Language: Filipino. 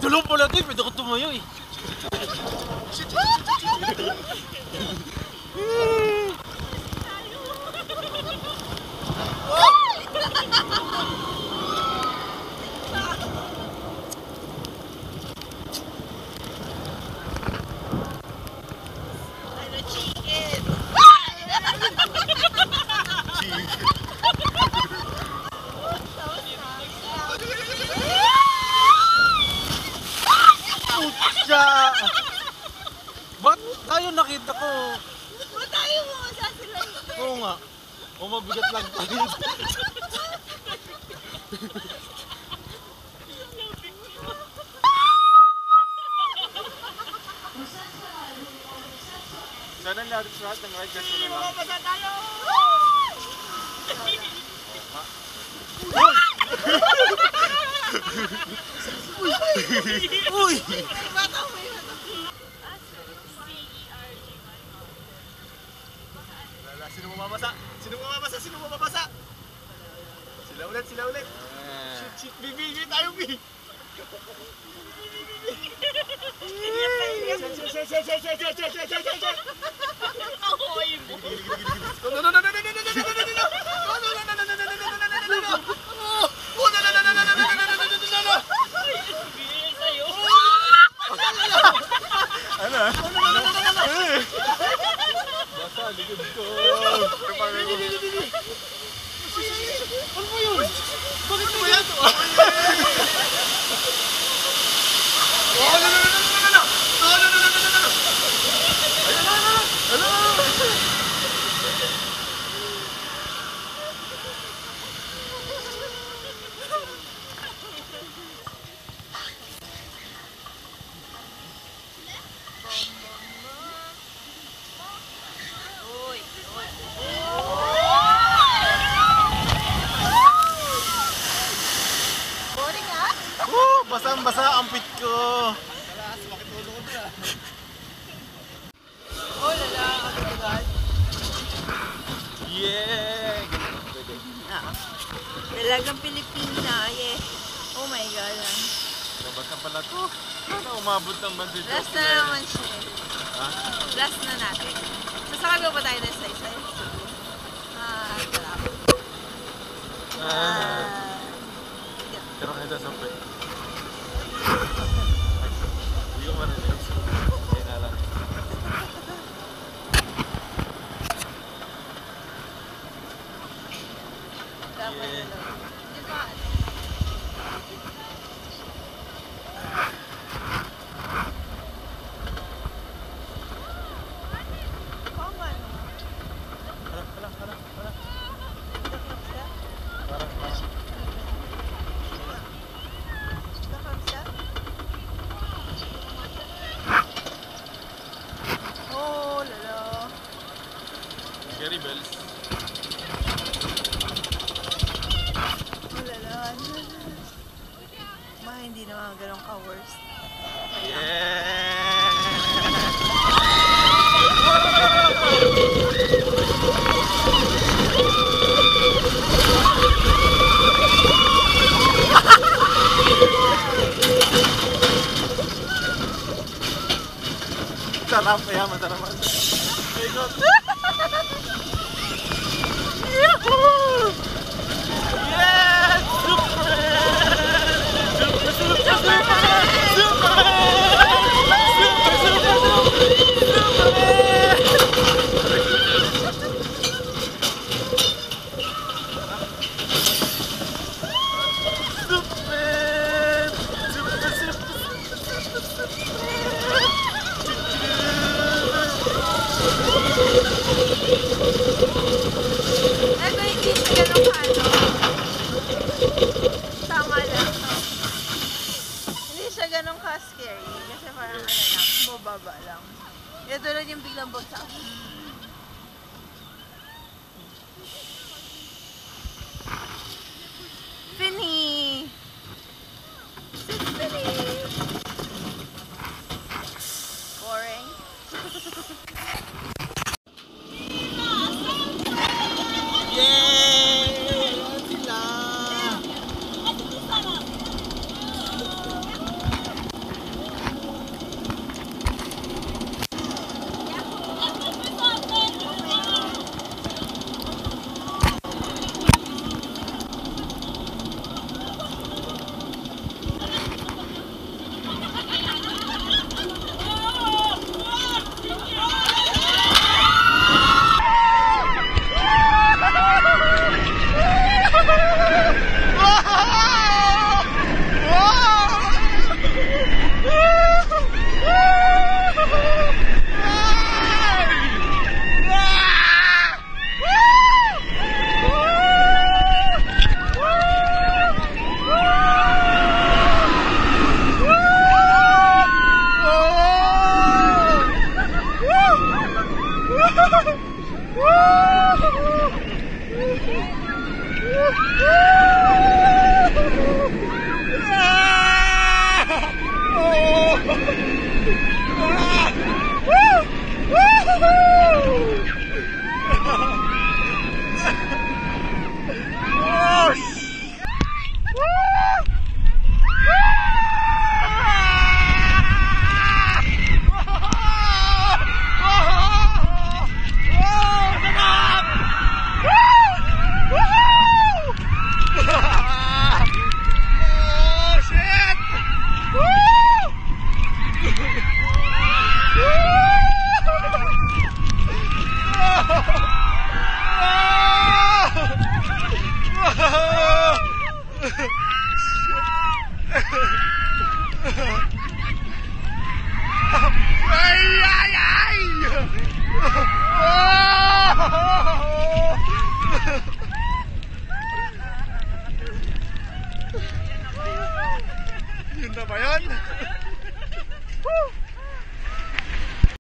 Gulong pala ito eh, pwede ko tumayo eh. Ba't tayo nakita ko? Ba't tayo mo sa sila hindi? Oo nga. O mabigat lang tayo. Sana lahat sa lahat ng ride gas mo na lang. Mabasa tayo! Uy! May bata, may bata. Sino mamamasa? Sino mamamasa? Sino mamamasa? Sila ulit, sila ulit. Shit, bibi tayo, bi. Basa, likod ko. Ano ba yun? Bakit ba yan? Basang-basa ang pit ko. Alas, bakit ulo ko na? Oh, lala, ako agad. Yeah! Dalagang Pilipina, yeah. Oh my God. Labas na pala to. Sana umabot ng bandit. Last na naman siya. Ha? Last na natin. Sasakay ba tayo na sa isa? Salamat. Pero kahit sa pit. Hindi ko marinig. Kaya na lang. Gary Bells. Hindi naman ganun ka-worst. Yeah! Sarap, kaya masarap. Ikot! Yahoo! Yes! Super! Super, super, super! Super! Super, super, ganun ka-scary kasi parang ano lang, bumababa lang. Ito tulad yung biglang bagsak. Finny! Finny! Boring. Yun na ba yun?